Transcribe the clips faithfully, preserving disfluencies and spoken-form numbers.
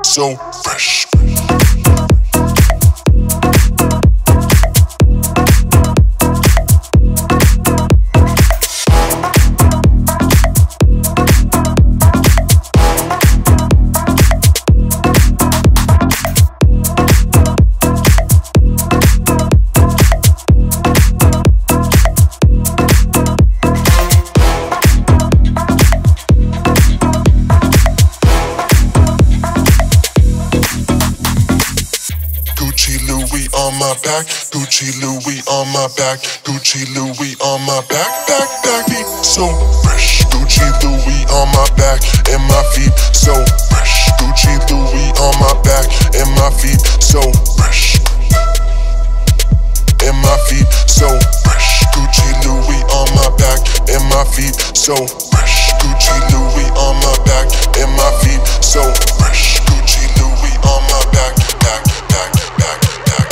so fresh. On my back, Gucci Louis on my back, Gucci Louis on my back, back, back, feet so fresh. Gucci Louis on my back and my feet so fresh. Gucci Louis on my back and my feet so fresh. And my feet so fresh. Gucci Louis on my back and my feet so fresh. Gucci Louis on my back and my feet so fresh. Gucci Louis on my back, back, back, back.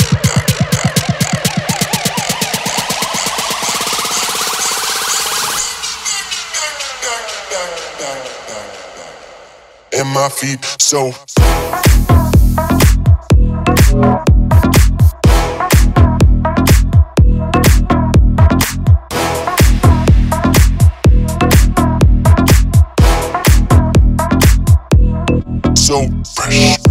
And my feet so so fresh.